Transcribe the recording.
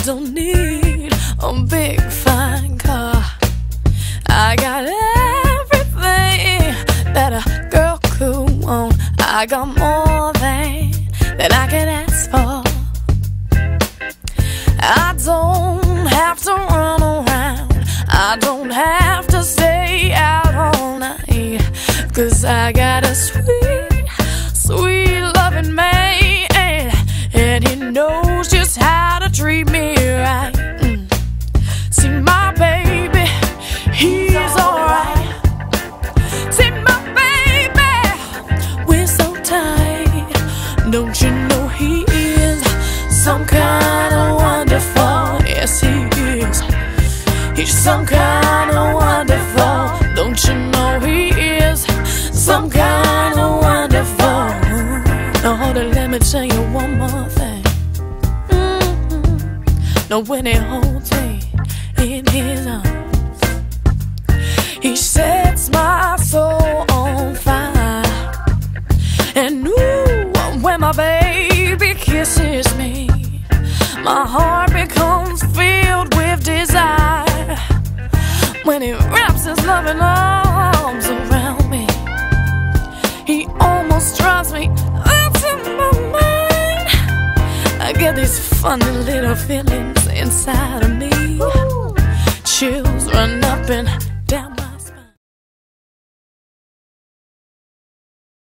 don't need a big fine car. I got everything that a girl could want. I got more than I can ask for. I don't have to run around, I don't have to stay out all night, 'cause I got a sweet, sweet loving man, and he knows just how to treat me right. See my baby, he's alright. See my baby, we're so tight. Don't you know he is some kind of wonderful? Yes, he is. He's some kind of wonderful. Don't you know he is some kind of wonderful? Now hold it, let me tell you one more thing. Now when he holds me in his arms, he sets my soul on fire. And ooh, when my baby kisses me, my heart becomes filled with desire. When he wraps his loving arms around me, he almost drives me out of my mind. I get these funny little feelings inside of me. Chills run up and down my